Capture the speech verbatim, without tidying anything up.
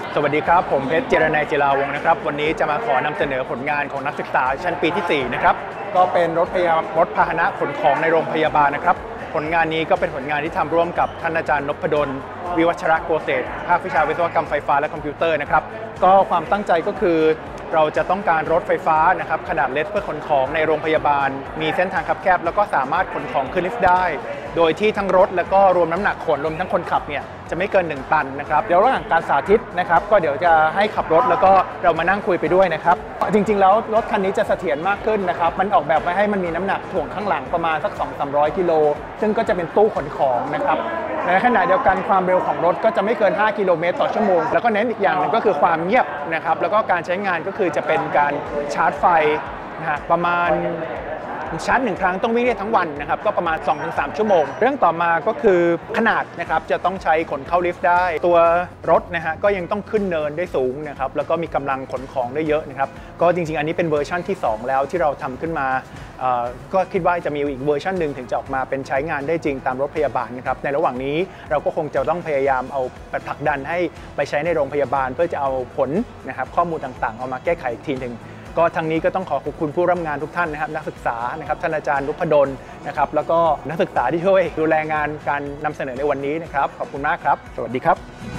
สวัสดีครับผมเพชรเจรนัย เจราวงศ์นะครับวันนี้จะมาขอนำเสนอผลงานของนักศึกษาชั้นปีที่สี่นะครับก็เป็นรถพยารถพาหนะขนของในโรงพยาบาลนะครับผลงานนี้ก็เป็นผลงานที่ทำร่วมกับท่านอาจารย์นพดลวิวัชระโกเศษภาควิชาวิศวกรรมไฟฟ้าและคอมพิวเตอร์นะครับก็ความตั้งใจก็คือเราจะต้องการรถไฟฟ้านะครับขนาดเล็กเพื่อขนของในโรงพยาบาลมีเส้นทางคับแคบแล้วก็สามารถขนของขึ้นลิฟต์ได้โดยที่ทั้งรถแล้วก็รวมน้ำหนักขนรวมทั้งคนขับเนี่ยจะไม่เกินหนึ่งตันนะครับเดี๋ยวระหว่างการสาธิตนะครับก็เดี๋ยวจะให้ขับรถแล้วก็เรามานั่งคุยไปด้วยนะครับจริงๆแล้วรถคันนี้จะเสถียรมากขึ้นนะครับมันออกแบบมาให้มันมีน้ำหนักถ่วงข้างหลังประมาณสัก สองถึงสามร้อย กิโลซึ่งก็จะเป็นตู้ขนของนะครับในขณะเดียวกันความเร็วของรถก็จะไม่เกินห้ากิโลเมตรต่อชั่วโมงแล้วก็เน้นอีกอย่างนึงก็คือความเงียบนะครับแล้วก็การใช้งานก็คือจะเป็นการชาร์จไฟนะฮะประมาณชาร์จหนึ่งครั้งต้องวิ่งได้ทั้งวันนะครับก็ประมาณ สองถึงสาม ชั่วโมงเรื่องต่อมาก็คือขนาดนะครับจะต้องใช้ขนเข้าลิฟต์ได้ตัวรถนะฮะก็ยังต้องขึ้นเนินได้สูงนะครับแล้วก็มีกำลังขนของได้เยอะนะครับก็จริงๆอันนี้เป็นเวอร์ชั่นที่สองแล้วที่เราทำขึ้นมาก็คิดว่าจะมีอีกเวอร์ชันหนึ่งถึงจะออกมาเป็นใช้งานได้จริงตามรถพยาบาลนะครับในระหว่างนี้เราก็คงจะต้องพยายามเอาผลักดันให้ไปใช้ในโรงพยาบาลเพื่อจะเอาผลนะครับข้อมูลต่างๆเอามาแก้ไขอีกทีหนึ่งก็ทางนี้ก็ต้องขอขอบคุณผู้ร่วมงานทุกท่านนะครับนักศึกษานะครับท่านอาจารย์นพดลนะครับแล้วก็นักศึกษาที่ช่วยดูแลงานการนำเสนอในวันนี้นะครับขอบคุณมากครับสวัสดีครับ